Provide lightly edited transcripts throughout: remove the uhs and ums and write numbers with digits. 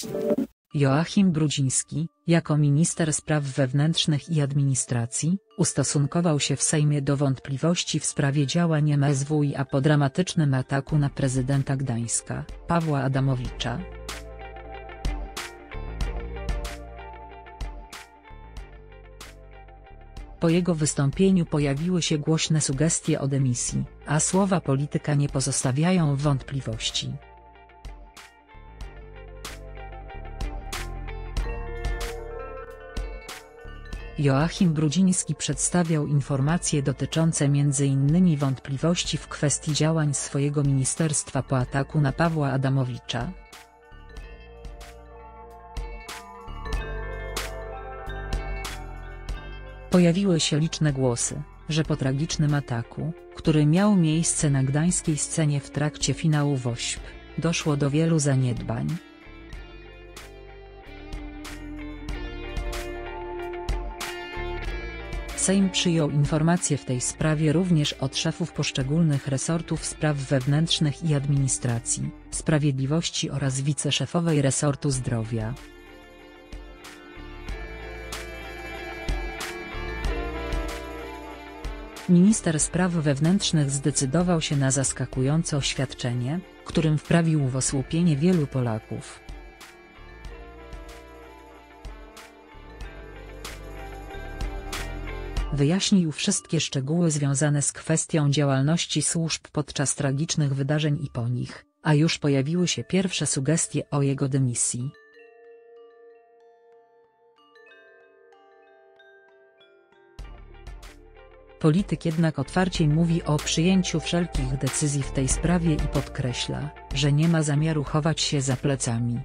dymisji. Joachim Brudziński, jako minister spraw wewnętrznych i administracji, ustosunkował się w Sejmie do wątpliwości w sprawie działań MSWiA po dramatycznym ataku na prezydenta Gdańska, Pawła Adamowicza. Po jego wystąpieniu pojawiły się głośne sugestie o dymisji, a słowa polityka nie pozostawiają wątpliwości. Joachim Brudziński przedstawiał informacje dotyczące m.in. wątpliwości w kwestii działań swojego ministerstwa po ataku na Pawła Adamowicza. Pojawiły się liczne głosy, że po tragicznym ataku, który miał miejsce na gdańskiej scenie w trakcie finału WOŚP, doszło do wielu zaniedbań. Sejm przyjął informacje w tej sprawie również od szefów poszczególnych resortów spraw wewnętrznych i administracji, sprawiedliwości oraz wiceszefowej resortu zdrowia. Minister spraw wewnętrznych zdecydował się na zaskakujące oświadczenie, którym wprawił w osłupienie wielu Polaków. Wyjaśnił wszystkie szczegóły związane z kwestią działalności służb podczas tragicznych wydarzeń i po nich, a już pojawiły się pierwsze sugestie o jego dymisji. Polityk jednak otwarcie mówi o przyjęciu wszelkich decyzji w tej sprawie i podkreśla, że nie ma zamiaru chować się za plecami.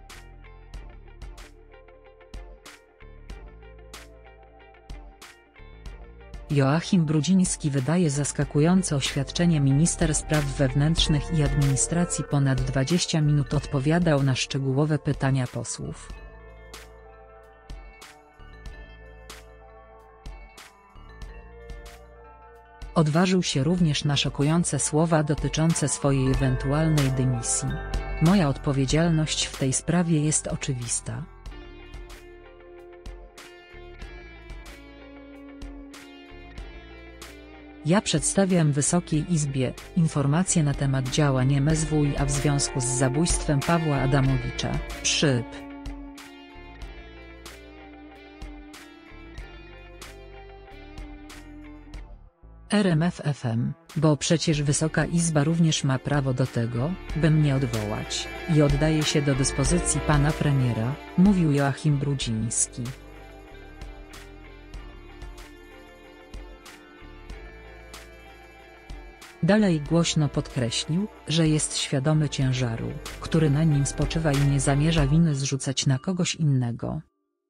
Joachim Brudziński wydaje zaskakujące oświadczenie. Minister spraw wewnętrznych i administracji ponad 20 minut odpowiadał na szczegółowe pytania posłów. Odważył się również na szokujące słowa dotyczące swojej ewentualnej dymisji. Moja odpowiedzialność w tej sprawie jest oczywista. Ja przedstawiam Wysokiej Izbie informacje na temat działań MSWiA w związku z zabójstwem Pawła Adamowicza, Szyb. RMF FM, bo przecież Wysoka Izba również ma prawo do tego, by mnie odwołać, i oddaje się do dyspozycji pana premiera, mówił Joachim Brudziński. Dalej głośno podkreślił, że jest świadomy ciężaru, który na nim spoczywa i nie zamierza winy zrzucać na kogoś innego.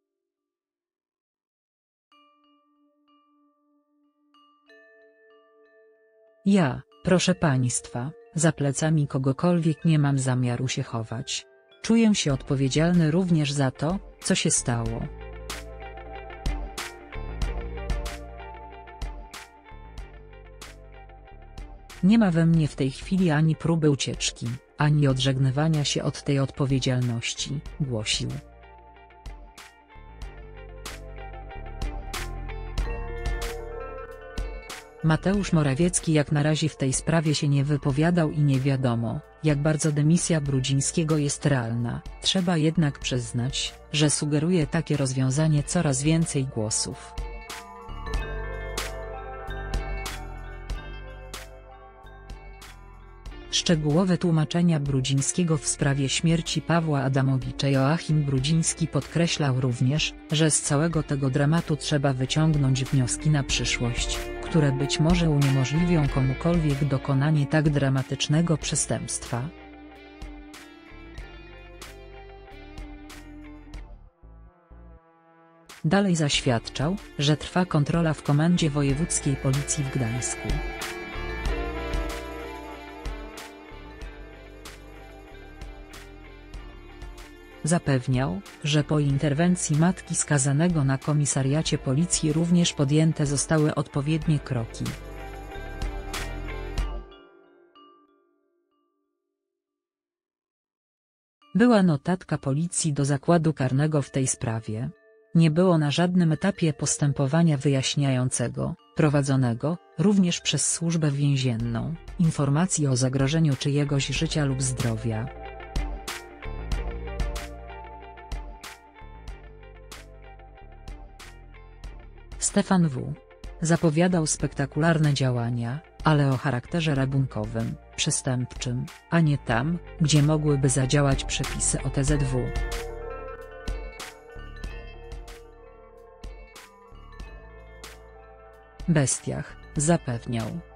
Ja, proszę państwa, za plecami kogokolwiek nie mam zamiaru się chować. Czuję się odpowiedzialny również za to, co się stało. Nie ma we mnie w tej chwili ani próby ucieczki, ani odżegnywania się od tej odpowiedzialności, głosił. Mateusz Morawiecki jak na razie w tej sprawie się nie wypowiadał i nie wiadomo, jak bardzo dymisja Brudzińskiego jest realna. Trzeba jednak przyznać, że sugeruje takie rozwiązanie coraz więcej głosów. Szczegółowe tłumaczenia Brudzińskiego w sprawie śmierci Pawła Adamowicza. Joachim Brudziński podkreślał również, że z całego tego dramatu trzeba wyciągnąć wnioski na przyszłość, które być może uniemożliwią komukolwiek dokonanie tak dramatycznego przestępstwa. Dalej zaświadczał, że trwa kontrola w Komendzie Wojewódzkiej Policji w Gdańsku. Zapewniał, że po interwencji matki skazanego na komisariacie policji również podjęte zostały odpowiednie kroki. Była notatka policji do zakładu karnego w tej sprawie. Nie było na żadnym etapie postępowania wyjaśniającego, prowadzonego, również przez służbę więzienną, informacji o zagrożeniu czyjegoś życia lub zdrowia. Stefan W. zapowiadał spektakularne działania, ale o charakterze rabunkowym, przestępczym, a nie tam, gdzie mogłyby zadziałać przepisy o TZW. Bestiach, zapewniał,